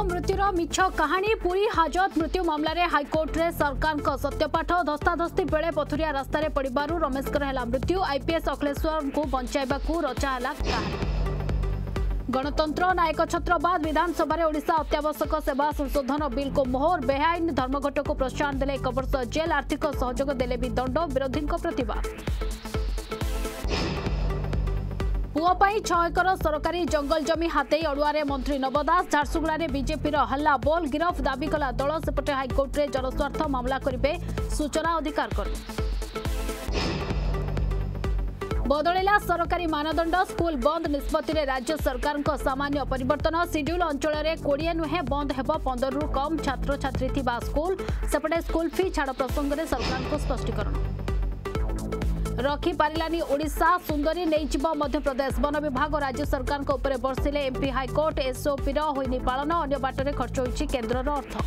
मृत्युर मिछ कहानी पुरी हाजत मृत्यु मामलें हाइकोर्ट रे सरकार का सत्यपाठ धस्ताधस्ती बेले पथुरिया रास्तार पड़ू रमेशकर है मृत्यु आईपीएस अखिलेश्वर को बंचाइबा रचाला कहानी। गणतंत्र नायक छत्रबाद विधानसभा ओडिशा अत्यावश्यक सेवा संशोधन बिल को मोहर बेआईन धर्मघट को प्रोत्साहन देले 1 वर्ष जेल आर्थिक सहयोग देले भी दंड विरोधी प्रतिवाद। पुओपाई 6 एकर सरकारी जंगल जमी हाथई अड़ुआरे मंत्री नव दास झारसुगुड़ा बीजेपी हल्ला बोल गिरफ दाबी कला दल सेपटे हाइकोर्ट रे जनस्वार्थ मामला करेंगे सूचना अधिकार कर्मी। बदलिला सरकारी मानदंड स्कूल बंद निष्पत्ति रे राज्य सरकार को सामान्य परिवर्तन शिड्यूल अंचल में 20 नुहे बंद हेब 15 रु कम छात्र छात्री थिबा स्कूल सेपटे स्कूल फी छाड़ प्रसंग में सरकार को स्पष्टीकरण। रखी पारिलानी ओडिशा सुंदरी नहीं मध्यप्रदेश वन विभाग राज्य सरकार को ऊपर बरसिले एमपी हाइकोर्ट एसओपी होइनी पालन अन्य बाटरे खर्च होइछि केन्द्रर अर्थ।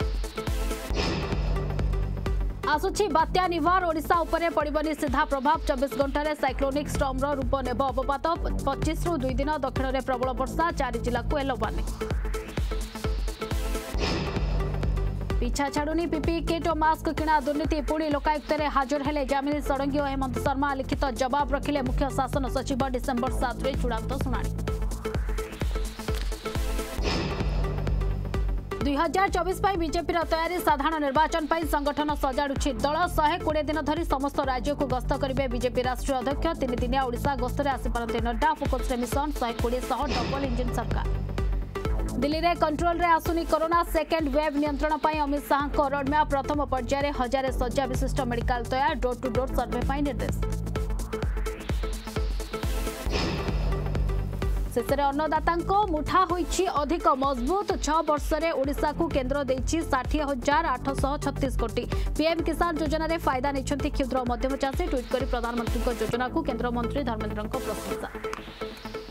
आसुछि बात्या निवार ओडिशा उपरे पड़िबनी सीधा प्रभाव 24 घंटे साइक्लोनिक स्टॉर्मर रूप नेब अवपात 25 रु 2 दिन दक्षिण में प्रबल वर्षा 4 जिला को येलो वार्निंग। पिछा छाड़ुनी पीपी किट और मास्क किणा दुर्नीति पुणी लोकायुक्त हाजर हेले जामिनी षडंगी और हेमंत शर्मा लिखित जवाब रखिले मुख्य शासन सचिव डिसेम्बर 7 रे चूड़ांत शुणाणी। 2024 बीजेपी तैयारी साधारण निर्वाचन पर संगठन सजाड़ुछि दल 120 दिन धरी समस्त राज्य को गस्त करेंगे बीजेपी राष्ट्रीय अध्यक्ष 3 दिनिया ओडिशा गस्तर आसीपारती नड्डा फोकस रे मिशन 120 डबल इंजिन सरकार। दिल्ली रे कंट्रोल रे आसुनी कोरोना सेकेंड वेव नियंत्रण पर अमित शाह को रोडमैप प्रथम पर्यायर 1000 शज्या विशिष्ट मेडिकल तैयार डोर टू डोर सर्वे पर निर्देश। शेष अन्नदाता मुठा होइछि अधिक मजबूत 6 वर्ष में ओडिशा को केन्द्र देइछि 60,836 कोटी। पीएम किसान योजना रे फायदा नहीं क्षुद्र मध्यम चाषी ट्वीट कर प्रधानमंत्री योजना को केन्द्र मंत्री धर्मेन्द्र प्रशंसा।